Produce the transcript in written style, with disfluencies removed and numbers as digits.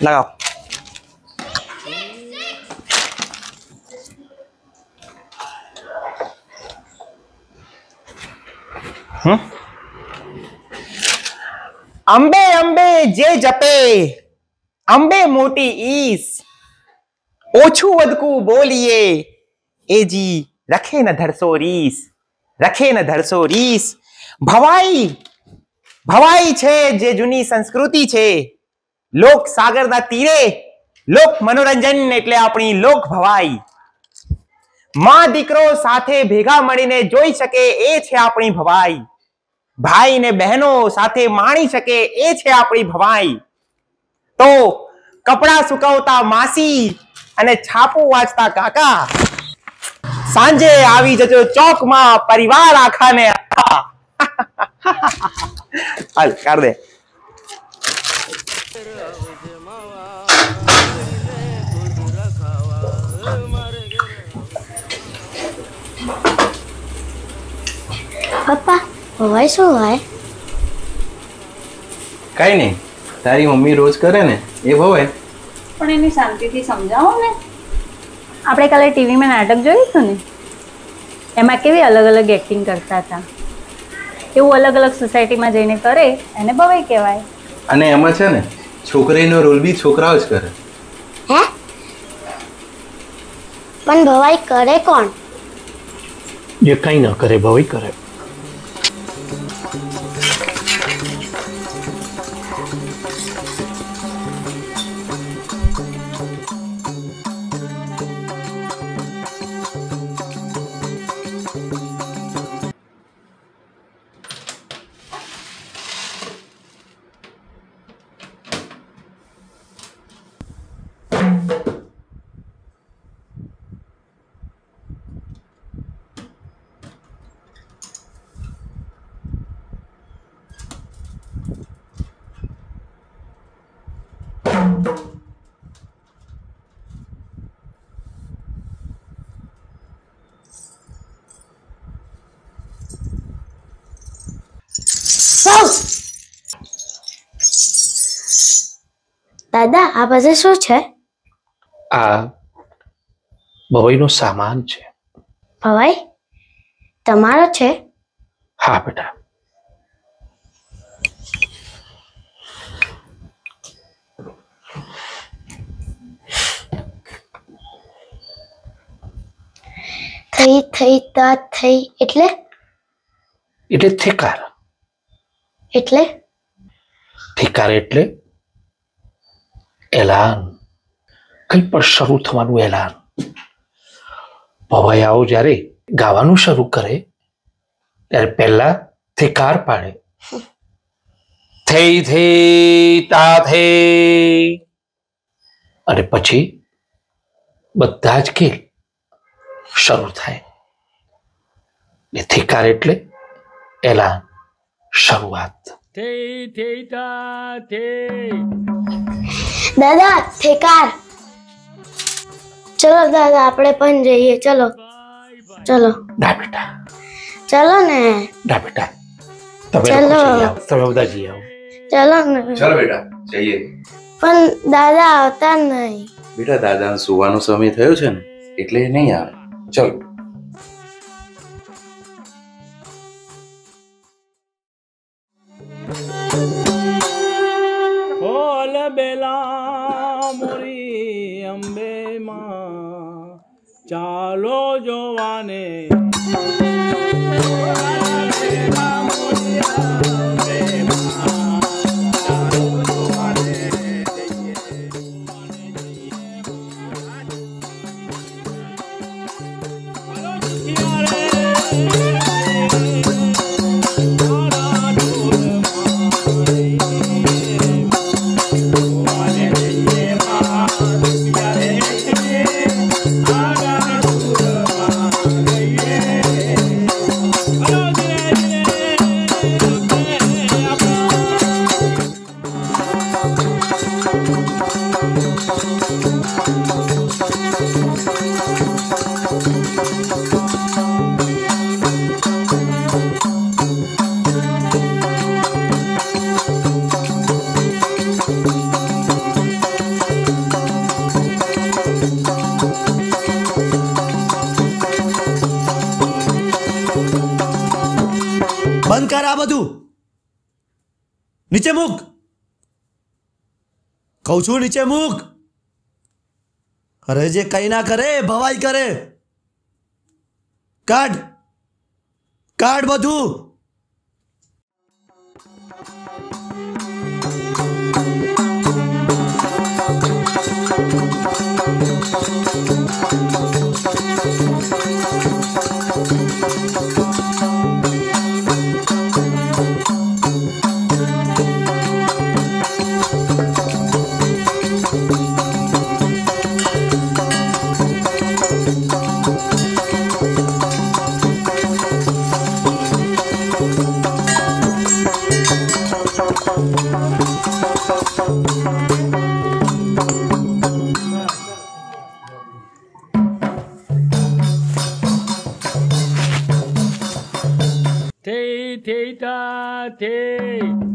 लगाओ। अंबे अंबे जे जपे अंबे मोटी ईस ओछू वदकू बोलिए एजी रखे न धरसो रीस रखे न धरसो रीस भवाई भवाई छे जे जूनी संस्कृति छे लोक सागर ना तीरे लोक मनोरंजन એટલે આપણી લોક ભવાઈ માં દીકરો સાથે ભેગા મળીને જોઈ શકે એ છે આપણી ભવાઈ ભાઈ ને બહેનો સાથે માણી શકે એ છે આપણી ભવાઈ તો કપડા સુકવતા માસી અને છાપુ વાંચતા કાકા સાંજે આવી જજો ચોકમાં પરિવાર આખાને હાલ કર દે પપ્પા ભવાઈ શું હોય? કઈ નહીં, તારી મમ્મી રોજ કરે ને એ ભવાય. પણ એની શાંતિથી સમજાવો ને. આપણે કાલે ટીવીમાં નાટક જોયું હતું ને, એમાં કેવી અલગ અલગ એક્ટિંગ કરતા હતા. એવું અલગ અલગ સોસાયટીમાં જઈને કરે એને ભવાઈ કહેવાય. અને એમાં છે ને છોકરીનો રોલ બી છોકરાઓ જ કરે. હે? પણ ભવાઈ કરે કોણ? જે કઈ ન કરે ભવાઈ કરે. દાદા આ બધું શું છે? આ ભવાઈનો સામાન છે. ભવાઈ તમારો છે? હા બેટા. થઈ થઈ તા થઈ એટલે? એટલે થેકાર. એટલે? થેકાર એટલે એલાન, કઈ પણ શરૂ થવાનું એલાન. ભવાઈયાઓ જ્યારે ગાવાનું શરૂ કરે ત્યારે પહેલા થેકાર પાડે. થઈ થઈ તા થઈ અને પછી બધા જ ખેલ શરૂ થાય. થેકાર એટલે એલાન, શરૂઆત. દાદા થેકાર. ચલો દાદા આપણે પણ જઈએ. ચલો ચલો. ના બેટા, ચલો ને. ના બેટા, તમે ચલો. લોકો જઈ આવો, તમે બધા જઈ આવો. ચલો ને. ચાલો બેટા જઈએ. પણ દાદા આવતા નહીં. બેટા દાદાને સુવાનો સમય થયો છે ને એટલે નહીં આવે. ચલો. ઓલ બેલા મોરી અંબે માં ચાલો જોવાને. બંધ કર આ બધું. નીચે મૂક. કહું છું નીચે મૂક. અરે જે કઈ ના કરે ભવાઈ કરે. કાઢ કાઢ બધું. Te ta te